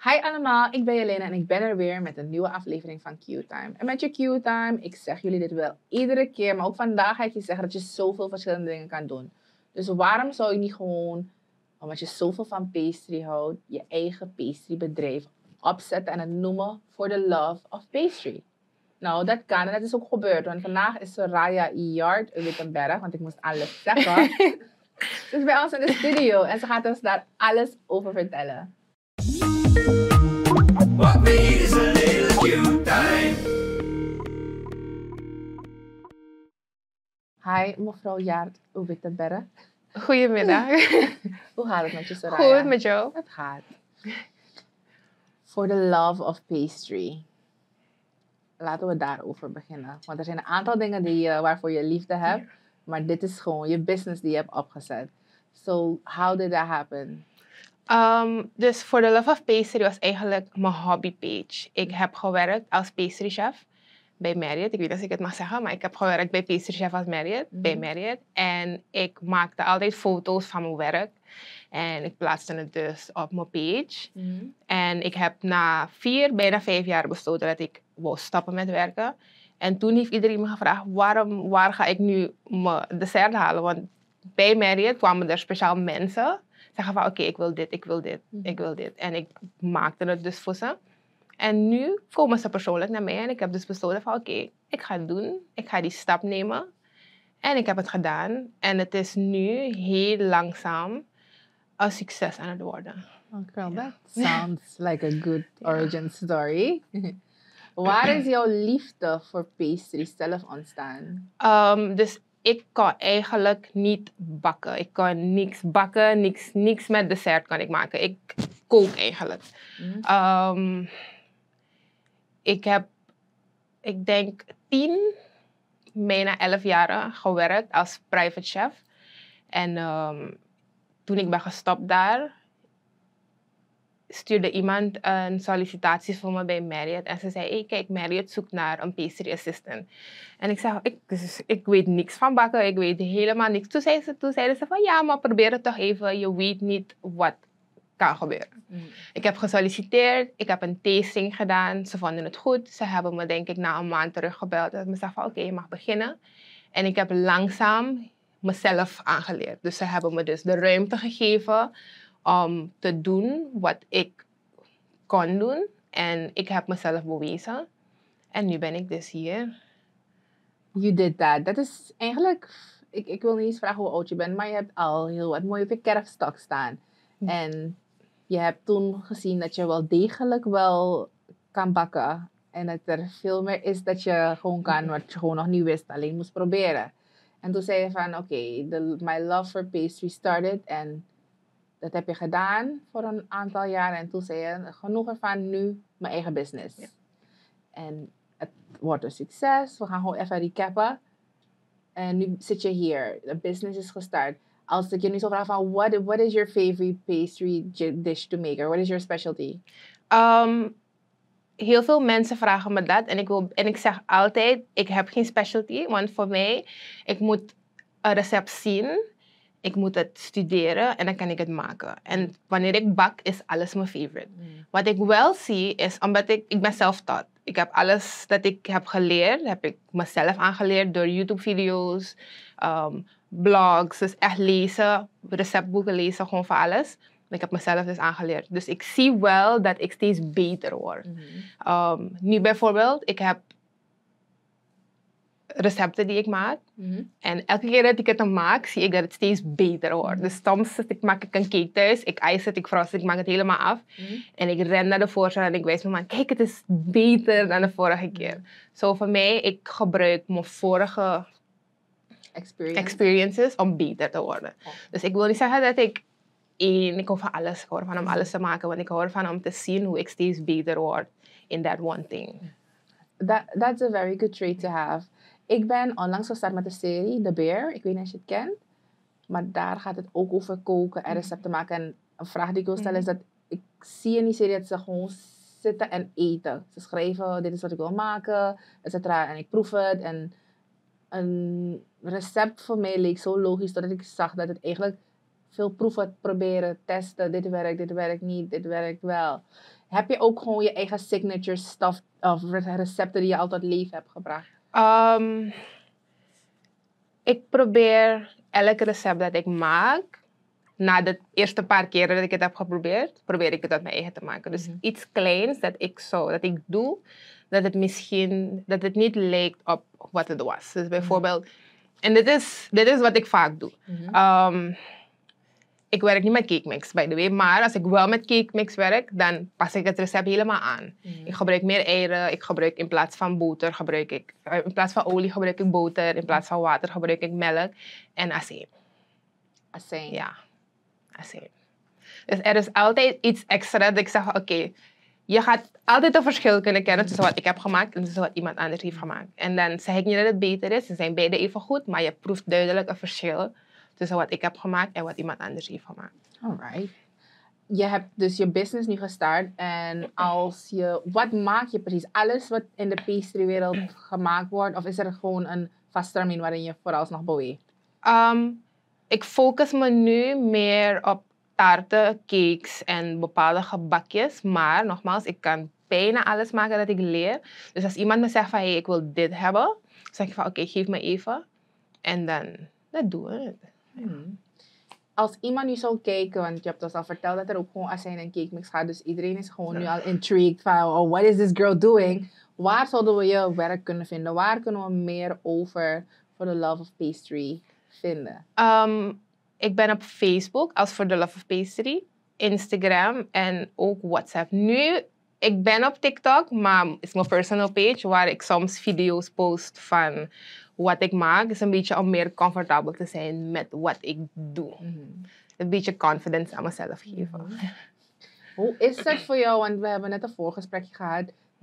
Hi allemaal, ik ben Jelena en ik ben er weer met een nieuwe aflevering van Q-Time. En met je Q-Time, ik zeg jullie dit wel iedere keer, maar ook vandaag ga ik je zeggen dat je zoveel verschillende dingen kan doen. Dus waarom zou je niet gewoon, omdat je zoveel van pastry houdt, je eigen pastrybedrijf opzetten en het noemen For the Love of Pastry? Nou, dat kan en dat is ook gebeurd, want vandaag is Soraya Yard uit Wittenberg, want ik moest alles zeggen. Dus bij ons in de studio en ze gaat ons daar alles over vertellen. What we need is a little Q-time. Hi, mevrouw Jaart Wittenberg. Goedemiddag. Hoe gaat het met je, Soraya? Goed, met jou? Het gaat. For the love of pastry. Laten we daarover beginnen. Want er zijn een aantal dingen waarvoor je liefde hebt. Maar dit is gewoon je business die je hebt opgezet. So, how did that happen? Dus For the Love of Pastry was eigenlijk mijn hobbypage. Ik heb gewerkt als pastrychef bij Marriott. Ik weet niet of ik het mag zeggen, maar ik heb gewerkt bij pastrychef als bij Marriott. En ik maakte altijd foto's van mijn werk. En ik plaatste het dus op mijn page. En ik heb na bijna 5 jaar besloten dat ik wou stoppen met werken. En toen heeft iedereen me gevraagd, waar ga ik nu mijn dessert halen? Want bij Marriott kwamen er speciaal mensen zeggen van oké, ik wil dit, ik wil dit, ik wil dit. En ik maakte het dus voor ze. En nu komen ze persoonlijk naar mij en ik heb dus besloten van oké, ik ga het doen. Ik ga die stap nemen. En ik heb het gedaan. En het is nu heel langzaam een succes aan het worden. Oh, girl, that sounds like a good origin story. Waar is jouw liefde voor pastry zelf ontstaan? Dus ik kan eigenlijk niet bakken. Ik kan niks bakken, niks met dessert kan ik maken. Ik kook eigenlijk. Ik heb, ik denk 10, bijna 11 jaar gewerkt als private chef. En toen ik ben gestopt daar, stuurde iemand een sollicitatie voor me bij Marriott. En ze zei, hey, kijk, Marriott zoekt naar een pastry assistant. En ik zei, ik weet niks van bakken, ik weet helemaal niks. Toen zeiden ze van, ja, maar probeer het toch even. Je weet niet wat kan gebeuren. Ik heb gesolliciteerd, ik heb een tasting gedaan. Ze vonden het goed. Ze hebben me, denk ik, na een maand teruggebeld. En me zeiden van, oké, je mag beginnen. En ik heb langzaam mezelf aangeleerd. Dus ze hebben me dus de ruimte gegeven om te doen wat ik kon doen. En ik heb mezelf bewezen. En nu ben ik dus hier. You did that. Dat is eigenlijk... Ik wil niet eens vragen hoe oud je bent, maar je hebt al heel wat mooi op je kerfstok staan. En je hebt toen gezien dat je wel degelijk wel kan bakken. En dat er veel meer is dat je gewoon kan, wat je gewoon nog niet wist, alleen moest proberen. En toen zei je van, oké, my love for pastry started. En dat heb je gedaan voor een aantal jaren. En toen zei je, genoeg ervan, nu mijn eigen business. Ja. En het wordt een succes. We gaan gewoon even recappen. En nu zit je hier. De business is gestart. Als ik je nu zou vragen van, what is your favorite pastry dish to make? Or what is your specialty? Heel veel mensen vragen me dat. En ik zeg altijd, ik heb geen specialty. Want voor mij, ik moet een recept zien. Ik moet het studeren en dan kan ik het maken. En wanneer ik bak, is alles mijn favorite. Wat ik wel zie, is omdat ik ben self-taught. Ik heb alles dat ik heb geleerd, heb ik mezelf aangeleerd door YouTube-video's, blogs. Dus echt lezen, receptboeken lezen, gewoon voor alles. Ik heb mezelf dus aangeleerd. Dus ik zie wel dat ik steeds beter word. Nu bijvoorbeeld, ik heb recepten die ik maak. En elke keer dat ik het dan maak, zie ik dat het steeds beter wordt. Dus soms maak ik een cake thuis, ik ice het, ik frost het, ik maak het helemaal af. En ik ren naar de voorstel en ik wijs me man, kijk, het is beter dan de vorige keer. Zo voor mij, ik gebruik mijn vorige experiences om beter te worden. Dus ik wil niet zeggen dat ik hou van alles, ik hou van om alles te maken, want ik hou ervan om te zien hoe ik steeds beter word in that one thing. That's a very good trait to have. Ik ben onlangs gestart met de serie The Bear. Ik weet niet of je het kent. Maar daar gaat het ook over koken en recepten maken. En een vraag die ik wil stellen is dat ik zie in die serie dat ze gewoon zitten en eten. Ze schrijven, dit is wat ik wil maken, et cetera. En ik proef het. En een recept voor mij leek zo logisch dat ik zag dat het eigenlijk veel proeven, proberen, testen. Dit werkt niet, dit werkt wel. heb je ook gewoon je eigen signature stuff of recepten die je altijd lief hebt gebracht? Ik probeer elk recept dat ik maak, na de eerste paar keren dat ik het heb geprobeerd, probeer ik het uit mijn eigen te maken. Dus iets kleins dat ik doe, dat het niet lijkt op wat het was. Dus bijvoorbeeld, en dit is wat ik vaak doe. Ik werk niet met cake mix, by the way, maar als ik wel met cake mix werk, dan pas ik het recept helemaal aan. Ik gebruik meer eieren, ik gebruik in plaats van boter, in plaats van olie gebruik ik boter, in plaats van water gebruik ik melk en azijn. Azijn. Ja, azijn. Dus er is altijd iets extra dat ik zeg, oké, je gaat altijd een verschil kunnen kennen tussen wat ik heb gemaakt en tussen wat iemand anders heeft gemaakt. En dan zeg ik niet dat het beter is, ze zijn beide even goed, maar je proeft duidelijk een verschil tussen wat ik heb gemaakt en wat iemand anders heeft gemaakt. Alright. Je hebt dus je business nu gestart en wat maak je precies? Alles wat in de pastrywereld gemaakt wordt, of is er gewoon een vast termijn waarin je vooralsnog beweegt? Ik focus me nu meer op taarten, cakes en bepaalde gebakjes, maar nogmaals, ik kan bijna alles maken dat ik leer. Dus als iemand me zegt van, hey, ik wil dit hebben, dan zeg ik van, oké, geef me even. En dan doen we het. Als iemand nu zou kijken, want je hebt ons al verteld dat er ook gewoon azijn en cake mix gaat, dus iedereen is gewoon nu al intrigued van, oh, what is this girl doing? Waar zouden we je werk kunnen vinden? Waar kunnen we meer over For the Love of Pastry vinden? Ik ben op Facebook als For the Love of Pastry, Instagram en ook WhatsApp. Nu, ik ben op TikTok, maar het is mijn personal page waar ik soms video's post van wat ik maak. Het is een beetje om meer comfortabel te zijn met wat ik doe. Een beetje confidence aan mezelf geven. Hoe is het voor jou? Want we hebben net een voorgesprekje gehad.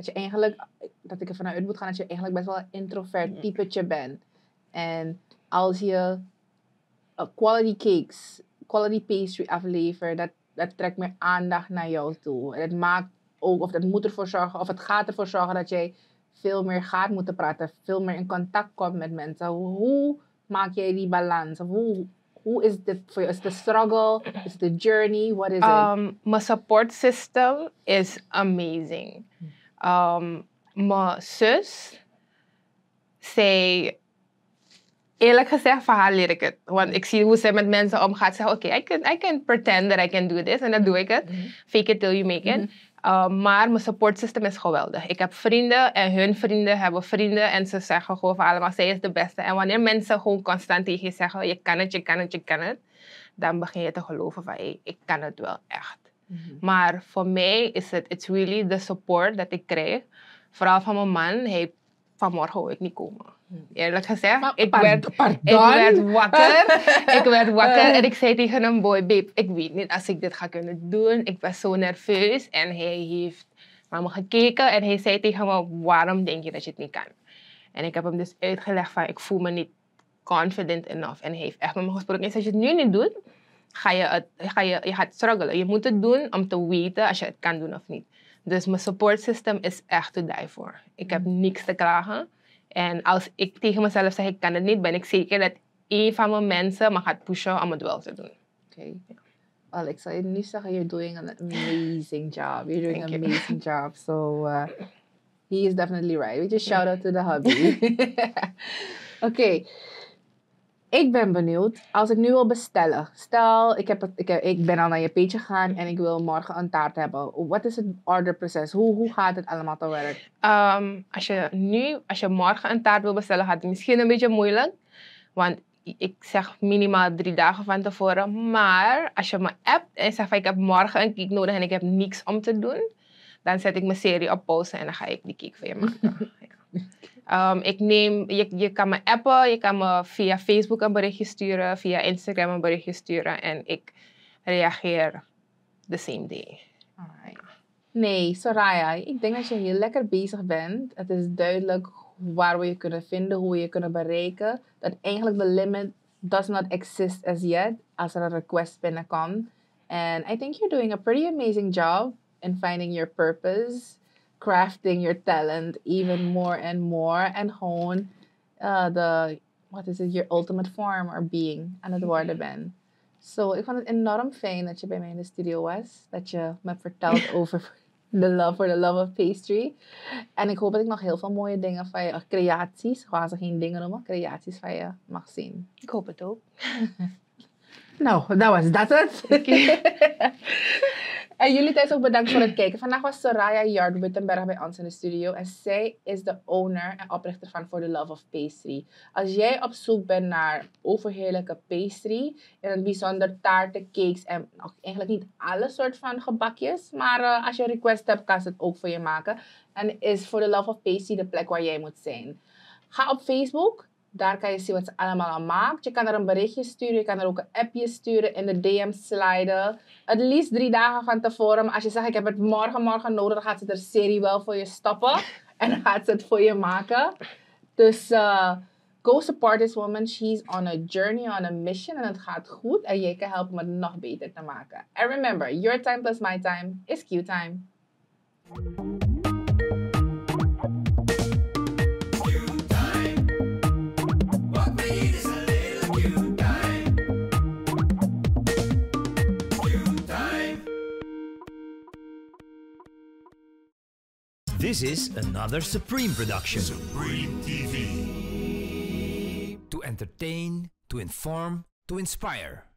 Dat ik ervan uit moet gaan dat je eigenlijk best wel een introvert typetje bent. En als je quality cakes, quality pastry aflevert, dat trekt meer aandacht naar jou toe. En het maakt ook, of dat moet ervoor zorgen, of het gaat ervoor zorgen dat jij veel meer gaat moeten praten, veel meer in contact komt met mensen. Hoe maak jij die balans? Of hoe is dit voor jou? Is het een struggle? Is het een journey? What is it? Mijn support system is amazing. Mijn zus, eerlijk gezegd, van haar leer ik het. Want ik zie hoe ze met mensen omgaat. Ze zegt, oké, I can pretend that I can do this. En dan doe ik het. Fake it till you make it. Maar mijn support system is geweldig. Ik heb vrienden en hun vrienden hebben vrienden. En ze zeggen gewoon van allemaal, zij is de beste. En wanneer mensen gewoon constant tegen je zeggen, je kan het, je kan het, je kan het. Dan begin je te geloven van, hey, ik kan het wel echt. Maar voor mij is it's really the support dat ik krijg. Vooral van mijn man. Vanmorgen wil ik niet komen. Eerlijk gezegd, ik werd wakker. Ik werd wakker en ik zei tegen hem, boy, babe, ik weet niet als ik dit ga kunnen doen. Ik was zo nerveus en hij heeft naar me gekeken en hij zei tegen me, waarom denk je dat je het niet kan? En ik heb hem dus uitgelegd van, ik voel me niet confident enough. En hij heeft echt met me gesproken. En als je het nu niet doet, je gaat struggelen. Je moet het doen om te weten als je het kan doen of niet. Dus mijn support system is echt to die for. Ik heb niks te klagen. En als ik tegen mezelf zeg, ik kan het niet, ben ik zeker dat een van mijn mensen me gaat pushen om het wel te doen. Okay. Well, ik zal je nu zeggen, you're doing an amazing job. You're doing an amazing job. So, he is definitely right. We just shout out to the hubby. Oké. Ik ben benieuwd, als ik nu wil bestellen. Stel, ik ben al naar je page gegaan en ik wil morgen een taart hebben. Wat is het orderproces? Hoe gaat het allemaal te werk? Als je morgen een taart wil bestellen, gaat het misschien een beetje moeilijk. Want ik zeg minimaal 3 dagen van tevoren. Maar als je me appt en zegt van ik heb morgen een cake nodig en ik heb niks om te doen. Dan zet ik mijn serie op pauze en dan ga ik die cake voor je maken. Je kan me appen, je kan me via Facebook een berichtje sturen, via Instagram een berichtje sturen en ik reageer the same day. Alright. Nee, Soraya, ik denk dat je heel lekker bezig bent. Het is duidelijk waar we je kunnen vinden, hoe we je kunnen bereiken. Dat eigenlijk de limit does not exist as yet, als er een request binnenkomt. And I think you're doing a pretty amazing job in finding your purpose. Crafting your talent even more and more. En gewoon your ultimate form or being aan het worden bent. So, ik vond het enorm fijn dat je bij mij in de studio was. Dat je me vertelt over The love for the love of pastry. En ik hoop dat ik nog heel veel mooie dingen van je, creaties, ik ga ze geen dingen noemen, creaties van je mag zien. Ik hoop het ook. Nou, dat was dat het. En jullie thuis ook bedankt voor het kijken. Vandaag was Soraya Yard-Wittenberg bij ons in de studio. En zij is de owner en oprichter van For the Love of Pastry. Als jij op zoek bent naar overheerlijke pastry, in het bijzonder taarten, cakes en eigenlijk niet alle soort van gebakjes. Maar als je een request hebt, kan ze het ook voor je maken. En is For the Love of Pastry de plek waar jij moet zijn. Ga op Facebook. Daar kan je zien wat ze allemaal aan maakt. Je kan er een berichtje sturen. Je kan er ook een appje sturen. In de DM sliden. Het liefst 3 dagen van tevoren. Maar als je zegt, ik heb het morgen nodig. Dan gaat ze er serie wel voor je stoppen. En dan gaat ze het voor je maken. Dus go support this woman. She's on a journey, on a mission. En het gaat goed. En jij kan helpen om het nog beter te maken. And remember, your time plus my time is Q-time. This is another Supreme production. Supreme TV. To entertain, to inform, to inspire.